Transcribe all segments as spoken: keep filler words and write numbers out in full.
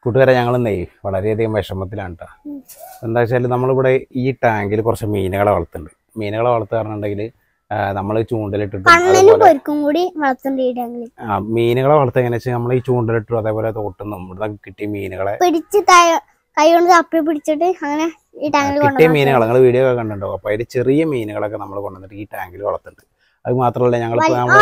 കൂട്ടുകാരെ ഞങ്ങളെന്നേ വളരെയധികം വിഷമത്തിലാണ് കേട്ടോ. എന്താ വെച്ചാൽ നമ്മളിവിടെ ഈ ടാങ്കിൽ കുറച്ച് മീനുകളെ വളർത്തുന്നുണ്ട്. മീനുകളെ വളർത്തുകയാണെന്നുണ്ടെങ്കിൽ നമ്മൾ ചൂണ്ടലിട്ടിട്ട് ആ മീനുകളെ വളർത്തുക എങ്ങനെയാ വെച്ചാൽ നമ്മൾ ഈ ചൂണ്ടലിട്ടു അതേപോലെ തോട്ടുന്നു ഇവിടെ കിട്ടിയ മീനുകളെ കിട്ടിയ മീനുകൾ നിങ്ങൾ വീഡിയോ ഒക്കെ കണ്ടിട്ടുണ്ടോ. അപ്പൊ അതിൽ ചെറിയ മീനുകളൊക്കെ നമ്മൾ കൊണ്ടുവന്നിട്ട് ഈ ടാങ്കിൽ വളർത്തുന്നുണ്ട്. അത് മാത്രമല്ല ഞങ്ങൾ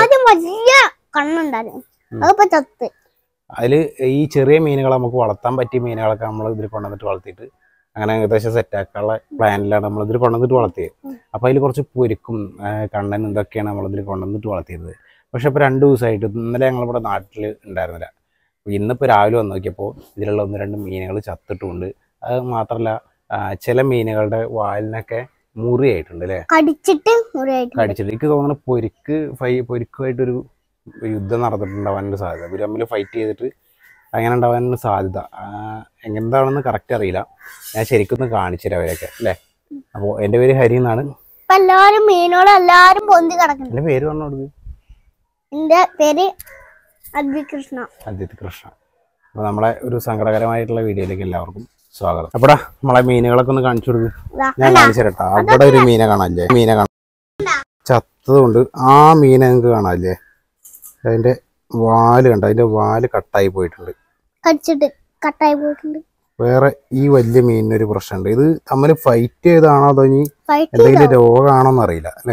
അതിൽ ഈ ചെറിയ മീനുകളെ നമുക്ക് വളർത്താൻ പറ്റിയ മീനുകളൊക്കെ നമ്മൾ ഇതിൽ കൊണ്ടുവന്നിട്ട് വളർത്തിയിട്ട് അങ്ങനെ ഏകദേശം സെറ്റാക്കാനുള്ള പ്ലാനിലാണ് നമ്മൾ ഇതിൽ കൊണ്ടുവന്നിട്ട് വളർത്തിയത്. അപ്പോൾ അതിൽ കുറച്ച് പൊരിക്കും കണ്ണൻ ഇതൊക്കെയാണ് നമ്മളിതിൽ കൊണ്ടുവന്നിട്ട് വളർത്തിയത്. പക്ഷെ ഇപ്പോൾ രണ്ട് ദിവസമായിട്ട് ഇന്നലെ ഞങ്ങളിവിടെ നാട്ടിൽ ഉണ്ടായിരുന്നില്ല. ഇന്നിപ്പോൾ രാവിലെ വന്ന് നോക്കിയപ്പോൾ ഇതിലുള്ള ഒന്ന് രണ്ട് മീനുകൾ ചത്തിട്ടുണ്ട്. അത് മാത്രമല്ല ചില മീനുകളുടെ വാലിനൊക്കെ മുറിയായിട്ടുണ്ട് അല്ലേ, കടിച്ചിട്ട് കടിച്ചിട്ട് എനിക്ക് തോന്നുന്നു പൊരിക്ക് ഫൈ പൊരിക്കുമായിട്ടൊരു യുദ്ധം നടന്നിട്ടുണ്ടാവാനുള്ള സാധ്യത. ഇവർ തമ്മിൽ ഫൈറ്റ് ചെയ്തിട്ട് അങ്ങനെ ഉണ്ടാവാനുള്ള സാധ്യത എന്താണെന്ന് കറക്റ്റ് അറിയില്ല. ഞാൻ ശരിക്കും കാണിച്ചു തരാം അവരൊക്കെ അല്ലേ. അപ്പോൾ എൻ്റെ പേര് ഹരി എന്നാണ്. എല്ലാരും മീനോളം എല്ലാരും പൊന്തി കിടക്കുന്നു. എൻ്റെ പേര് പറഞ്ഞോട്. എൻ്റെ പേര് അദ്വിത് കൃഷ്ണ. അദ്വിത് കൃഷ്ണ. അപ്പോൾ നമ്മളെ ഒരു സങ്കടകരമായിട്ടുള്ള വീഡിയോയിലേക്ക് എല്ലാവർക്കും സ്വാഗതം. അപ്പടാ നമ്മളെ മീനുകളൊക്കെ ഒന്ന് കാണിച്ചു കൊടുക്കും. ഞാൻ കാണിച്ചു തരട്ടാ. അവിടെ ഒരു മീനെ കാണാല്ലേ, മീനെ കാണാം ചത്തതുകൊണ്ട്. ആ മീനെ നിങ്ങൾക്ക് കാണാല്ലേ, അതിന്റെ വാല് കണ്ട, അതിന്റെ വാല് കട്ടായി പോയിട്ടുണ്ട്, കട്ടായി പോയിട്ടുണ്ട്. വേറെ ഈ വലിയ മീനിനൊരു പ്രശ്നമുണ്ട്. ഇത് തമ്മിൽ ഫൈറ്റ് ചെയ്താണോ അതോ ഇനി എന്തെങ്കിലും രോഗമാണോന്ന് അറിയില്ല അല്ലേ.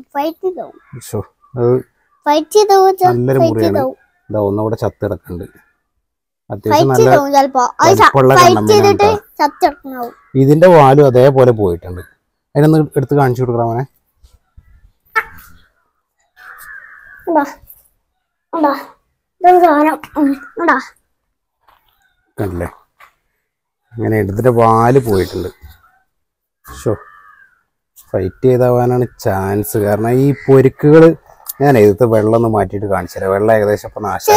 നല്ലൊരു മുറിയാണ്. ഇതാ ഒന്നുകൂടെ ചത്ത് കിടക്കുന്നുണ്ട്. അത്യാവശ്യം നല്ല വലിപ്പമുള്ള കണ്ണമ്മീനാണ്. ഇതിന്റെ വാലും അതേപോലെ പോയിട്ടുണ്ട്. അതിനൊന്ന് എടുത്ത് കാണിച്ചു കൊടുക്കണം അവനെ. കണ്ടില്ലേ, അങ്ങനെ എടുത്തിട്ട് വാല് പോയിട്ടുണ്ട്. ഷോ ഫൈറ്റ് ചെയ്താവാനാണ് ചാൻസ്. കാരണം ഈ പൊരിക്കുകൾ ഞാൻ ഇതിലത്തെ വെള്ളം ഒന്ന് മാറ്റിയിട്ട് കാണിച്ചു തരാം. വെള്ളം ഏകദേശം ഇപ്പൊ നാശം.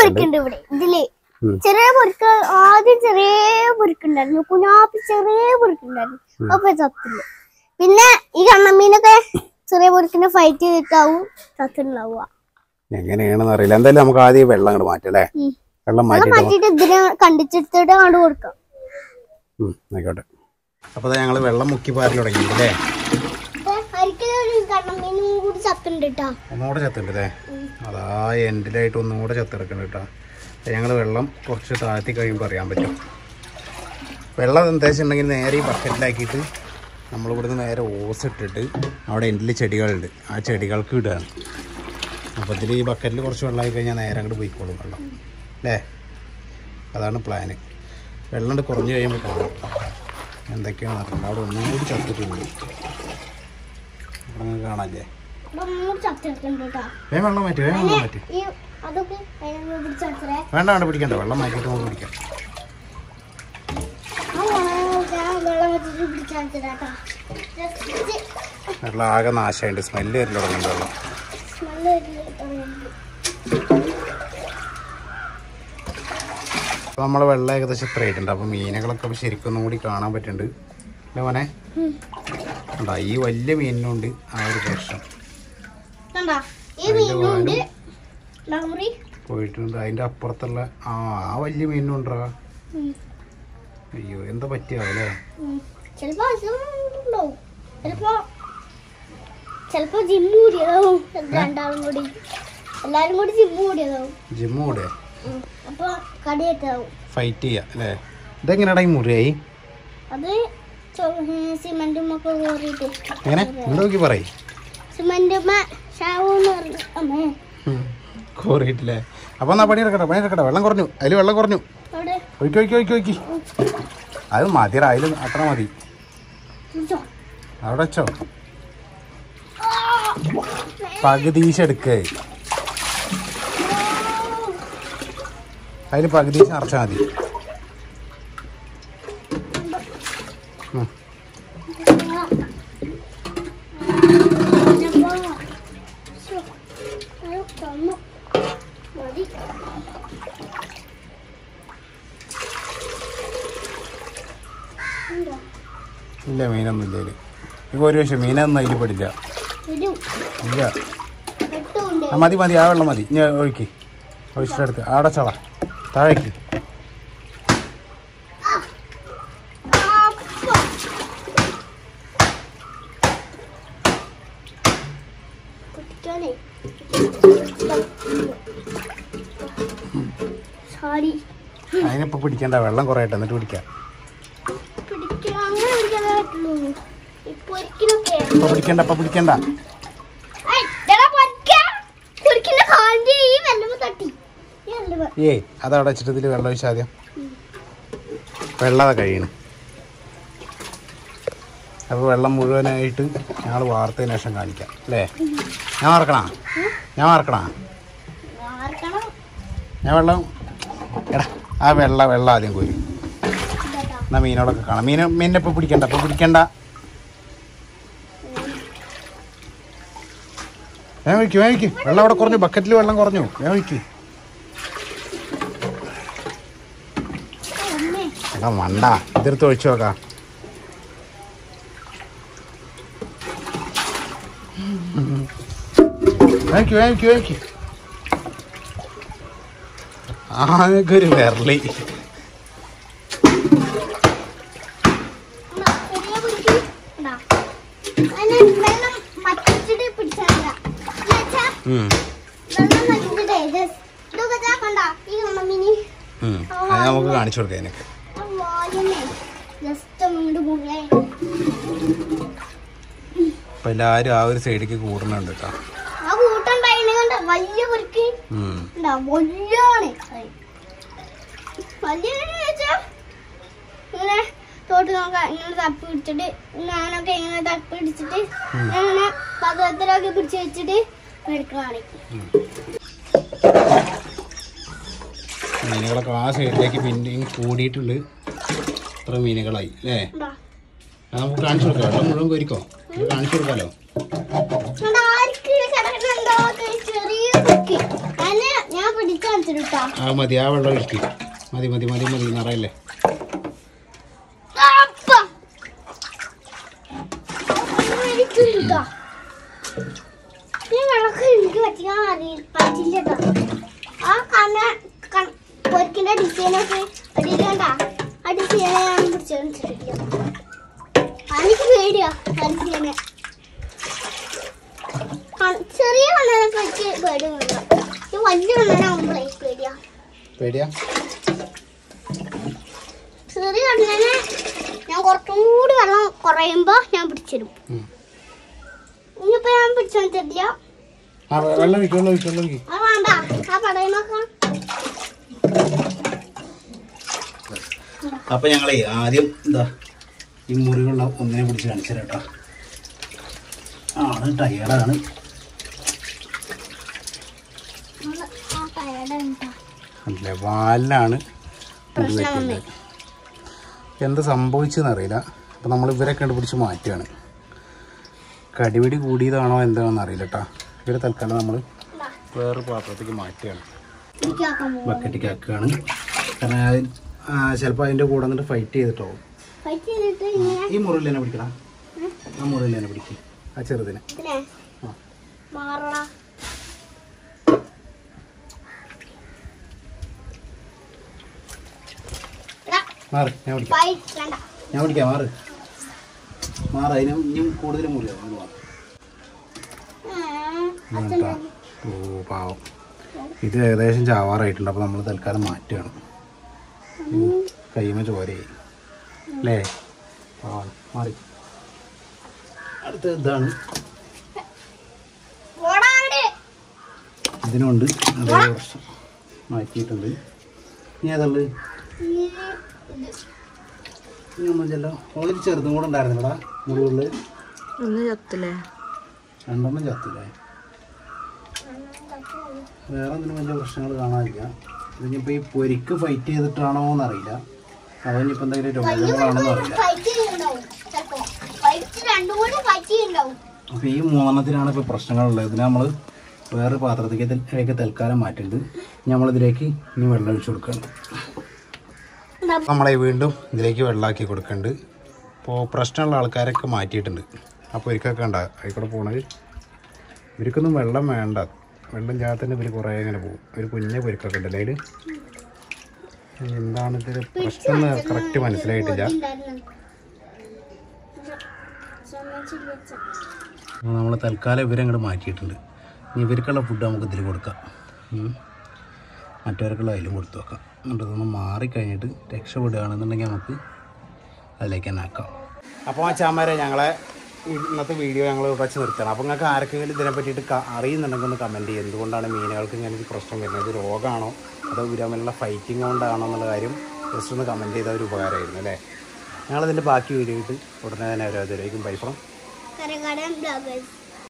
ചെറിയ പൊരിക്ക് ആദ്യം ചെറിയ പൊരിക്കുണ്ടായിരുന്നു, കുഞ്ഞാപ്പി ചെറിയ പൊരിക്കുണ്ടായിരുന്നു. അപ്പൊ ചത്തില്ല. പിന്നെ ഈ കണ്ണമ്മീനൊക്കെ ചെറിയ പൊരിക്കിനെ ഫൈറ്റ് ചെയ്തിട്ടാവും ചത്തുണ്ടാവുക. എങ്ങനെയാണെന്ന് അറിയില്ല. എന്തായാലും നമുക്ക് ആദ്യം വെള്ളം അങ്ങോട്ട് മാറ്റാം അല്ലേ. വെള്ളം മാറ്റിയിട്ട് ഇതിനെ കണ്ടിച്ചെടുത്തിട്ട് അങ്ങോട്ട് കൊടുക്കാം. ആയിക്കോട്ടെ. അപ്പൊ ഞങ്ങള് വെള്ളം മുക്കി പാരൽ തുടങ്ങിയില്ലേ. ഒന്നുകൂടെ ചത്തുണ്ട് അല്ലേ. അതാ എൻഡിലായിട്ട് ഒന്നുകൂടെ ചത്തിറക്കുന്നുണ്ട് കേട്ടോ. ഞങ്ങൾ വെള്ളം കുറച്ച് താഴ്ത്തി കഴിയുമ്പോൾ അറിയാൻ പറ്റും. വെള്ളം എന്താ വെച്ചിട്ടുണ്ടെങ്കിൽ നേരെ ഈ ബക്കറ്റിലാക്കിയിട്ട് നമ്മളിവിടുന്ന് നേരെ ഓസ് ഇട്ടിട്ട് അവിടെ എൻഡിൽ ചെടികളുണ്ട്, ആ ചെടികൾക്ക് ഇടുകയാണ്. അപ്പോൾ ഇതിൽ ഈ ബക്കറ്റിൽ കുറച്ച് വെള്ളമായി കഴിഞ്ഞാൽ നേരെ അങ്ങോട്ട് പോയിക്കോളും വെള്ളം അല്ലേ. അതാണ് പ്ലാന്. വെള്ളം കുറഞ്ഞു കഴിയുമ്പോൾ കാണാം എന്തൊക്കെയാണ് അറിയില്ല. അവിടെ ഒന്നും കൂടി ചത്തിട്ടുണ്ട്. അവിടെ കാണാല്ലേ. വേഗം വെള്ളം മാറ്റി, വേഗം വെള്ളം മാറ്റി. വേണ്ട വേണ്ട പിടിക്കണ്ട, വെള്ളം മാറ്റിയിട്ട് നമുക്ക് പിടിക്കാം. വെള്ളം ആകെ നാശമായിട്ട് സ്മെല്ല് വരില്ല തുടങ്ങുന്നുണ്ട് വെള്ളം. അപ്പോൾ നമ്മളെ വെള്ളം ഏകദേശം ഇത്ര ആയിട്ടുണ്ട്. അപ്പോൾ മീനുകളൊക്കെ ശരിക്കും ഒന്നും കൂടി കാണാൻ പറ്റുന്നുണ്ട് അല്ലേ മോനെ. ഉണ്ടാ ഈ വലിയ മീനിനുണ്ട് ആ ഒരു പ്രശ്നം പോയിട്ടുണ്ട്. അതിൻ്റെ അപ്പുറത്തുള്ള ആ ആ വലിയ മീനുണ്ടാ. അയ്യോ എന്താ പറ്റിയാവല്ലേ. ജിമ്മ് കൂടെ ഫൈറ്റ് ചെയ്യാ അല്ലേ. ഇതെങ്ങനെയാടാ ഈ മുറിയായി? എങ്ങനെ നോക്കി പറയ്. കോറിയിട്ടില്ലേ. അപ്പൊ എന്നാ പണിയെടുക്കട്ടെ, പണിയെടുക്കട്ടെ. വെള്ളം കുറഞ്ഞു, അതിൽ വെള്ളം കുറഞ്ഞു. ഒഴിക്കി ഒഴിക്കി ഒഴിക്കി ഒഴിക്കി. അത് മതിയടാ, അതിൽ അത്ര മതി. അവിടെ വെച്ചോ. പകുതീശെടുക്കേ, അതിൽ പകുതീശ നിറച്ചാൽ മതി. ഇല്ല മീനൊന്നും ഇല്ല അതിൽ. ഇപ്പോൾ ഒരു പക്ഷേ മീനൊന്നും അതിൽ പെടില്ല. ഇല്ല മതി മതി, ആ വെള്ളം മതി. ഇനി ഒഴുക്കി ഒഴിച്ചെടുത്ത് അവിടെ ചള താഴേക്ക്. അതിനിപ്പോൾ പിടിക്കണ്ട, വെള്ളം കുറേ ഇട്ട് എന്നിട്ട് പിടിക്കാം. ഇപ്പൊ പിടിക്കണ്ട, ഇപ്പൊ പിടിക്കണ്ട. ഏയ് അതവിടെ വെച്ചിട്ട് ഇതിൽ വെള്ളം ഒഴിച്ചാൽ ആദ്യം വെള്ളം കഴിയണ്. അപ്പോൾ വെള്ളം മുഴുവനായിട്ട് ഞങ്ങൾ വാർത്തതിന് ശേഷം കാണിക്കാം അല്ലേ? ഞാൻ മറക്കണ ഞാൻ മറക്കണ ഞാൻ വെള്ളം എടാ ആ വെള്ള വെള്ളം ആദ്യം കോരി. എന്നാ മീനോടൊക്കെ കാണാം. മീൻ മീനിനെ ഇപ്പോൾ പിടിക്കണ്ട, ഇപ്പോൾ പിടിക്കണ്ട. ഞാൻ വയ്ക്കും ഞാൻ വയ്ക്കും വെള്ളം അവിടെ കുറഞ്ഞു, ബക്കറ്റിൽ വെള്ളം കുറഞ്ഞു. ഞാൻ വയ്ക്കും എടാ മണ്ട, ഇതെടുത്ത് ഒഴിച്ചു നോക്കാം. വാങ്ങിക്കൂ വാങ്ങിക്കൂ വാങ്ങിക്കൂ. ആകെ ഒരു വിരളി. അത് നമുക്ക് കാണിച്ചു കൊടുക്കാം. എനിക്ക് ഇപ്പൊ എല്ലാരും ആ ഒരു സൈഡിലേക്ക് കൂടുന്നുണ്ട് കേട്ടോ. ഇങ്ങനെ തോട്ട് നോക്കാം. ഇങ്ങനെ തപ്പി പിടിച്ചിട്ട് ഞാനൊക്കെ ഇങ്ങനെ തപ്പി പിടിച്ചിട്ട് ഇങ്ങനെ പകത്തിലൊക്കെ പിടിച്ച് വെച്ചിട്ട് എടുക്കുകയാണ്. മീനുകളൊക്കെ ആ സൈഡിലേക്ക് പിന്നെയും കൂടിയിട്ടുണ്ട്. ഇത്ര മീനുകളായി അല്ലേ? നമുക്ക് കാണിച്ചു കൊടുക്കാം. വെള്ളം മുഴുവൻ കോരിക്കോ, കാണിച്ചു കൊടുക്കാലോ. ആ മതി, ആ വെള്ളം ഒഴിക്കും. മതി മതി മതി മതി നിറയല്ലേ. എനിക്ക് പറ്റിക്കാൻ പറ്റില്ല. ആ കണ്ണ പൊരിക്കിന്റെ ഡിസൈനൊക്കെ അടിക്കണ്ട. ആ ഡിസൈനെ ഞാൻ പിടിച്ചിട്ടില്ല. എനിക്ക് പേടിയാ ഡിസൈനെ. ചെറിയ കണ്ണനെ പറ്റി പേടിയൊന്നുമില്ല. വലിയ കണ്ണനാവുമ്പോഴേ പേടിയാ പേടിയാ ചെറിയ കണ്ണനെ ഞാൻ കുറച്ചും കൂടി വെള്ളം കുറയുമ്പോ ഞാൻ പിടിച്ചിരും. ഇനിയിപ്പോ ഞാൻ പിടിച്ചു തരില്ല. വെള്ളം വെള്ളം ഒഴിക്കും. അത് വേണ്ട, ആ പടയുന്നൊക്കെ. അപ്പൊ ഞങ്ങളെ ആദ്യം എന്താ ഈ മുറികളുള്ള ഒന്നിനെ പിടിച്ച് കാണിച്ചു തരാം കേട്ടോ. ആണ് ടയർഡാണ്. അല്ലേ വാലിനാണ് മുറി വെക്കുന്നത്. എന്ത് സംഭവിച്ചെന്ന് അറിയില്ല. അപ്പം നമ്മൾ ഇവരെ കണ്ടുപിടിച്ച് മാറ്റുകയാണ്. കടിപിടി കൂടിയതാണോ എന്താണെന്ന് അറിയില്ല കേട്ടോ. ഇവരെ തൽക്കാലം നമ്മൾ വേറെ പാത്രത്തേക്ക് മാറ്റുകയാണ്, ബക്കറ്റിക്ക് ആക്കുകയാണ്. കാരണം ചിലപ്പോൾ അതിൻ്റെ കൂടെ വന്നിട്ട് ഫൈറ്റ് ചെയ്തിട്ടോ. ഈ മുറിയിൽ തന്നെ പിടിക്കണം, ആ മുറിയിൽ തന്നെ പിടിക്കും ആ ചെറുതിനെ. മാറ്, ഞാൻ പിടിക്കാം ഞാൻ പിടിക്കാം മാറ് മാറ് അതിന് ഇനിയും കൂടുതൽ മുറിയാവും. ഓ പാവം, ഇത് ഏകദേശം ചാവാറായിട്ടുണ്ട്. അപ്പോൾ നമ്മൾ തൽക്കാലം മാറ്റുകയാണ്. കൈമ ചോരയായി അല്ലേ? ആ മാറി. അടുത്ത ഇതാണ്, ഇതിനുണ്ട് അതേ പ്രശ്നം മാറ്റിയിട്ടുണ്ട്. ഇനി ഏതുള്ളത് ഒന്നുമില്ലല്ലോ. ഓളിൽ ചെറുതും കൂടെ ഉണ്ടായിരുന്നില്ലടാ മുറികളിൽ. രണ്ടെണ്ണം ചത്തില്ലേ? വേറെ എന്തിനും വലിയ പ്രശ്നങ്ങൾ കാണാനില്ല. ഇതിനിപ്പോൾ ഈ പൊരിക്ക് ഫൈറ്റ് ചെയ്തിട്ടാണോ എന്നറിയില്ല. അതിനിപ്പോൾ എന്തെങ്കിലും രോഗങ്ങളാണെന്ന് അറിയില്ല. അപ്പോൾ ഈ മൂന്നെണ്ണത്തിനാണ് ഇപ്പോൾ പ്രശ്നങ്ങളുള്ളത്. ഇതിന് നമ്മൾ വേറെ പാത്രത്തേക്ക് തൽക്കാലം മാറ്റിയിട്ടുണ്ട്. നമ്മളിതിലേക്ക് ഇനി വെള്ളം ഒഴിച്ചു കൊടുക്കണം. നമ്മളെ വീണ്ടും ഇതിലേക്ക് വെള്ളമാക്കി കൊടുക്കുന്നുണ്ട്. അപ്പോൾ പ്രശ്നമുള്ള ആൾക്കാരൊക്കെ മാറ്റിയിട്ടുണ്ട്. ആ പൊരിക്കൊക്കെ ഉണ്ടാ അതിൽക്കൂടെ പോണത്. ഇവർക്കൊന്നും വെള്ളം വേണ്ട, വെള്ളം ചേർത്തന്നെ ഇവർ കുറേ ഇങ്ങനെ പോകും. ഒരു കുഞ്ഞ പൊരിക്കൊക്കെ ഉണ്ടല്ലേ അതിൽ. എന്താണ് ഇതിൽ പ്രശ്നം എന്ന് കറക്റ്റ് മനസ്സിലായിട്ടില്ല. നമ്മൾ തൽക്കാലം ഇവരെ അങ്ങോട്ട് മാറ്റിയിട്ടുണ്ട്. ഇനി ഇവർക്കുള്ള ഫുഡ് നമുക്ക് ഇതിൽ കൊടുക്കാം. മറ്റവർക്കുള്ള അതിലും കൊടുത്തു വെക്കാം. എന്നിട്ട് ഇതൊന്ന് മാറിക്കഴിഞ്ഞിട്ട് രക്ഷപ്പെടുകയാണെന്നുണ്ടെങ്കിൽ നമുക്ക് അതിലേക്ക് തന്നെ ആക്കാം. അപ്പോൾ ആ ചാമരെ ഞങ്ങളെ ഇന്നത്തെ വീഡിയോ ഞങ്ങൾ കുറച്ച് നിർത്തണം. അപ്പോൾ നിങ്ങൾക്ക് ആർക്കെങ്കിലും ഇതിനെ പറ്റിയിട്ട് അറിയുന്നുണ്ടെങ്കിൽ ഒന്ന് കമൻറ്റ് ചെയ്യും. എന്തുകൊണ്ടാണ് മീനുകൾക്ക് ഇങ്ങനെ ഒരു പ്രശ്നം വരുന്നത്? ഇത് രോഗമാണോ അതോ ഇവർ തമ്മിലുള്ള ഫൈറ്റിംഗ് കൊണ്ടാണോ എന്നുള്ള കാര്യം ജസ്റ്റ് ഒന്ന് കമൻറ്റ് ചെയ്താൽ ഒരു ഉപകാരമായിരുന്നു അല്ലേ. ഞങ്ങളതിൻ്റെ ബാക്കി വീഡിയോ ഇട്ട് ഉടനെ തന്നെ അവരതിലേക്കും ബൈ ഫ്രം കരകടൻ ബ്ലോഗേഴ്സ്.